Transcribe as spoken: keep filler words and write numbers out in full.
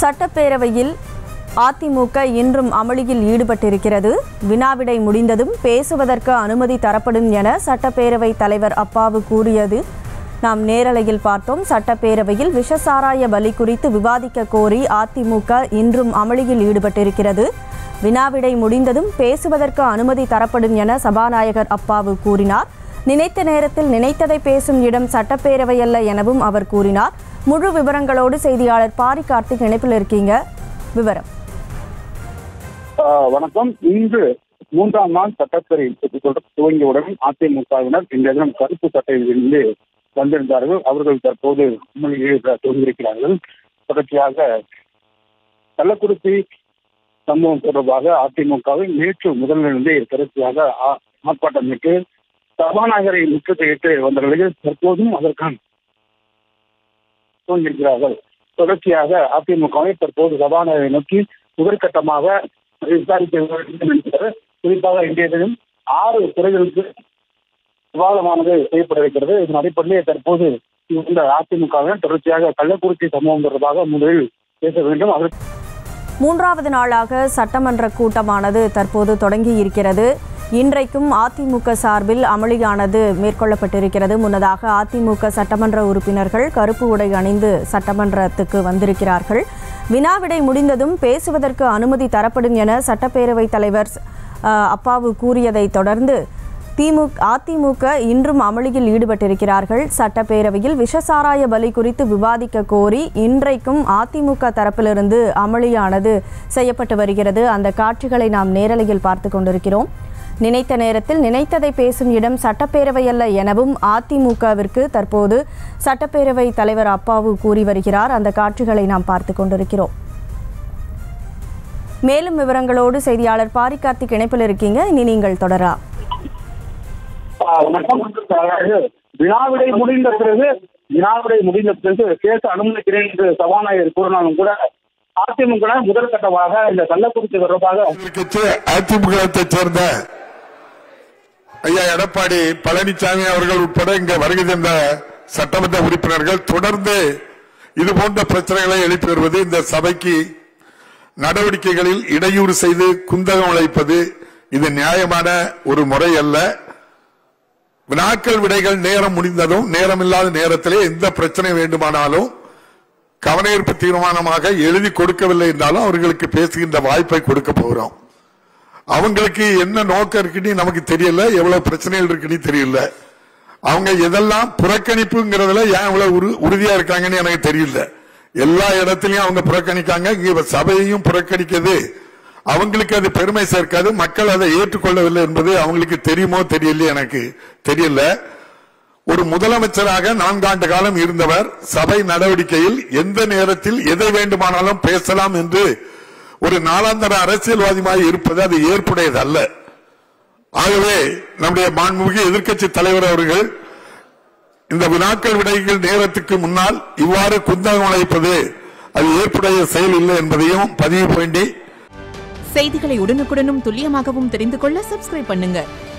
சட்டப்பேரவையில் அதிமுக இன்றும் அமளியில் ஈடுபட்டிருக்கிறது. வினாவிடை முடிந்ததும் பேசுவதற்கு அனுமதி தரப்படும் என சட்டப்பேரவை தலைவர் அப்பாவு கூறியது நாம் நேரலையில் பார்த்தோம். சட்டப்பேரவையில் விஷசாராய பலி குறித்து விவாதிக்க கோரி அதிமுக இன்றும் அமளியில் ஈடுபட்டிருக்கிறது. வினாவிடை முடிந்ததும் பேசுவதற்கு அனுமதி தரப்படும் என சபாநாயகர் அப்பாவு கூறினார். நினைத்த நேரத்தில் நினைத்ததை பேசும் இடம் சட்டப்பேரவை அல்ல எனவும் அவர் கூறினார். முழு விவரங்களோடு செய்தியாளர் பாரி கார்த்திக் இணைப்பில் இருக்கீங்க. விவரம். வணக்கம். இன்று மூன்றாம் நாள் சட்டப்பேரவை துவங்கியவுடன் அதிமுகவினர் இந்த தினம் கருப்பு சட்டையிலிருந்து வந்திருந்தார்கள். அவர்கள் தற்போது துவங்கியிருக்கிறார்கள். தொடர்ச்சியாக கள்ளக்குறிச்சி சம்பவம் தொடர்பாக அதிமுகவில் நேற்று முதலிலிருந்தே தொடர்ச்சியாக ஆர்ப்பாட்டமிட்டு சபாநாயகரை முற்றுகையிட்டு வந்த நிலையில் தற்போதும் அதற்கான துவங்கியிருக்கிறார்கள். தொடர்ச்சியாக அதிமுகவை தற்போது சபாநாயகரை நோக்கி முதற்கட்டமாக விசாரிக்க வேண்டும் என்கிற குறிப்பாக இன்றைய தினம் ஆறு துறைகளுக்கு விவாதமானது செய்யப்பட இருக்கிறது. இதன் அடிப்படையில் தற்போது இந்த அதிமுகவினர் தொடர்ச்சியாக கள்ளக்குறிச்சி சம்பவம் தொடர்பாக முதலில் பேச வேண்டும். அதற்கு மூன்றாவது நாளாக சட்டமன்ற கூட்டமானது தற்போது தொடங்கி இருக்கிறது. இன்றைக்கும் அதிமுக சார்பில் அமளியானது மேற்கொள்ளப்பட்டிருக்கிறது. முன்னதாக அதிமுக சட்டமன்ற உறுப்பினர்கள் கருப்பு உடை அணிந்து சட்டமன்றத்துக்கு வந்திருக்கிறார்கள். வினாவிடை முடிந்ததும் பேசுவதற்கு அனுமதி தரப்படும் என சட்டப்பேரவைத் தலைவர் அப்பாவு கூறியதை தொடர்ந்து திமுக அதிமுக இன்றும் அமளியில் ஈடுபட்டிருக்கிறார்கள். சட்டப்பேரவையில் விஷசாராய பலி குறித்து விவாதிக்க கோரி இன்றைக்கும் அதிமுக தரப்பிலிருந்து அமளியானது செய்யப்பட்டு வருகிறது. அந்த காட்சிகளை நாம் நேரலையில் பார்த்து கொண்டிருக்கிறோம். நினைத்த நேரத்தில் நினைத்ததை பேசும் இடம் சட்டப்பேரவை அல்ல எனவும் அதிமுகவிற்கு தற்போது சட்டப்பேரவை தலைவர் அப்பாவு கூறி வருகிறார். அந்த காட்சிகளை நாம் பார்த்து கொண்டிருக்கிறோம். மேலும் விவரங்களோடு செய்தியாளர் பாரி கார்த்திக் இணைப்பில் இருக்கீங்க. இனி நீங்கள் தொடரா. வினாவிடை முடிந்த பிறகு வினாவிடை முடிந்த பிறகு பேச அனுமதிக்கிறேன் என்று சபாநாயகர் கூறினாலும் கூட அதிமுக முதல் கட்டமாக இந்த கள்ளக்குறிச்சி தொடர்பாக அதிமுகத்தை சேர்ந்த ஐயா எடப்பாடி பழனிசாமி அவர்கள் உட்பட இங்க வருகை தந்த சட்டமன்ற உறுப்பினர்கள் தொடர்ந்து இது போன்ற பிரச்சனைகளை எழுப்பி வருவது இந்த சபைக்கு நடவடிக்கைகளில் இடையூறு செய்து குந்தகம் உழைப்பது இது நியாயமான ஒரு முறை அல்ல. வினாக்கள் விடைகள் நேரம் முடிந்ததும் நேரம் இல்லாத நேரத்திலே எந்த பிரச்சனை வேண்டுமானாலும் கவனஈர்ப்பு தீர்மானமாக எழுதி கொடுக்கவில்லை என்றாலும் அவர்களுக்கு பேசுகின்ற வாய்ப்பை கொடுக்க போகிறோம். அவங்களுக்கு என்ன நோக்கம் இருக்குன்னு நமக்கு தெரியல, எவ்வளவு பிரச்சனைகள் இருக்குன்னு தெரியல. அவங்க எதெல்லாம் புறக்கணிப்புங்கிறதுல ஏன் இவ்வளவு உறுதியா இருக்காங்கன்னு எனக்கு தெரியல. எல்லா இடத்திலையும் அவங்க புறக்கணிக்காங்க. இங்க சபையையும் புறக்கணிக்கிறது அவங்களுக்கு அது பெருமை சேர்க்காது. மக்கள் அதை ஏற்றுக்கொள்ளவில்லை என்பது அவங்களுக்கு தெரியுமோ தெரியல, எனக்கு தெரியல. ஒரு முதலமைச்சராக நான்காண்டு காலம் இருந்தவர் சபை நடவடிக்கையில் எந்த நேரத்தில் எதை வேண்டுமானாலும் பேசலாம் என்று ஒரு நாளாந்தர அரசியல்வாதியாக இருப்பது அது ஏற்புடையது அல்ல. ஆகவே நம்முடைய மாண்புமிகு எதிர்க்கட்சி தலைவர் அவர்கள் இந்த வினாக்கள் விடைகள் நேரத்துக்கு முன்னால் இவ்வாறு குந்தகம் அழைப்பது அது ஏற்புடைய செயல் இல்லை என்பதையும் பதிவு வேண்டி செய்திகளை உடனுக்குடனும் துல்லியமாகவும் தெரிந்து கொள்ள சப்ஸ்கிரைப் பண்ணுங்க.